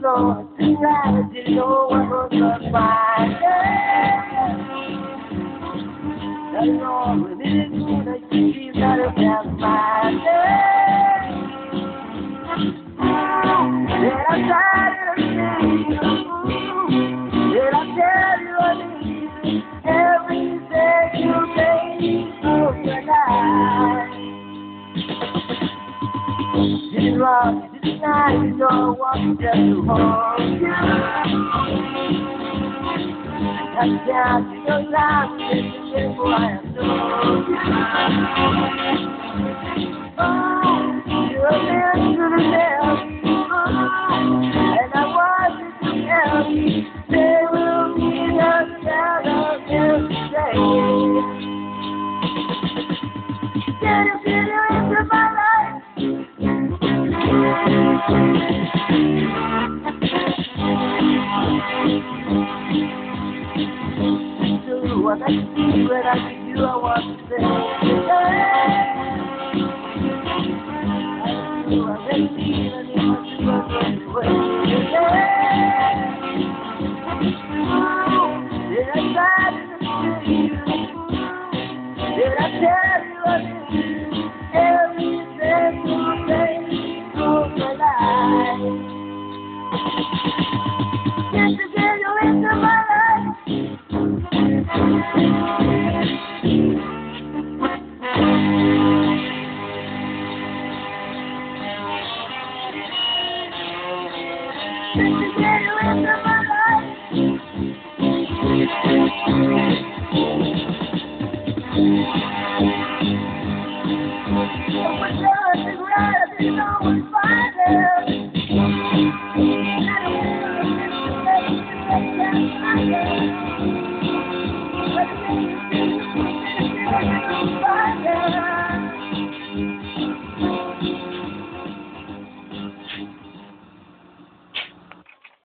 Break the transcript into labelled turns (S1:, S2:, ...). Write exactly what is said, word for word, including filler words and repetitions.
S1: floor. Tonight, you know what was the fire. That's all we didn't do, that you keep that up that fire. Did I try to see you? Did I tell you I need you? Everything you made me so tonight. Did it wrong, did it not, you don't want me just to hold you. That's down to your life, it's before I have told you. Oh, you're a man to the left, and I want you to tell me there will be no shadow every day. Can you feel you into my life? Do what I see when I see you, I want to say, I do what I see when I want to go anyway. Did I try to see you? Did I tell you I miss you? Everything you say through my life. Just to get you into my life. Just to get you into my life. Oh, my God, it's right, you know.